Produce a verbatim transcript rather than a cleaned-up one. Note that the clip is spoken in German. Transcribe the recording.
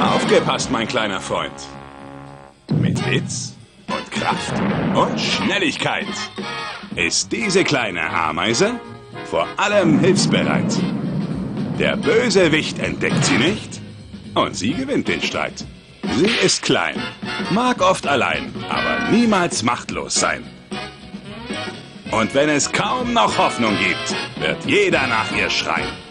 Aufgepasst, mein kleiner Freund. Mit Witz und Kraft und Schnelligkeit ist diese kleine Ameise vor allem hilfsbereit. Der Bösewicht entdeckt sie nicht und sie gewinnt den Streit. Sie ist klein, mag oft allein, aber niemals machtlos sein. Und wenn es kaum noch Hoffnung gibt, wird jeder nach ihr schreien.